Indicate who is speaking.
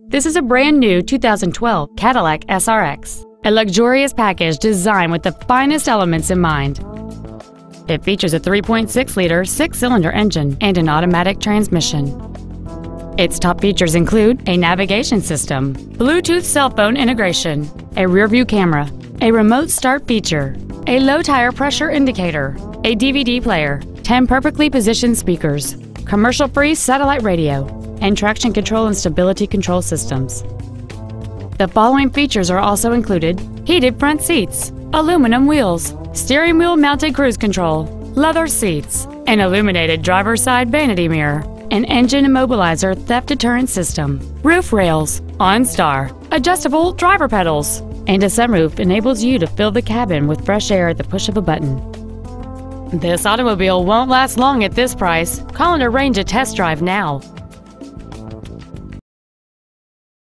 Speaker 1: This is a brand new 2012 Cadillac SRX, a luxurious package designed with the finest elements in mind. It features a 3.6-liter six-cylinder engine and an automatic transmission. Its top features include a navigation system, Bluetooth cell phone integration, a rear-view camera, a remote start feature, a low tire pressure indicator, a DVD player, 10 perfectly positioned speakers, commercial-free satellite radio, and traction control and stability control systems. The following features are also included: heated front seats, aluminum wheels, steering wheel mounted cruise control, leather seats, an illuminated driver's side vanity mirror, an engine immobilizer theft deterrent system, roof rails, OnStar, adjustable driver pedals, and a sunroof enables you to fill the cabin with fresh air at the push of a button. This automobile won't last long at this price. Call and arrange a test drive now.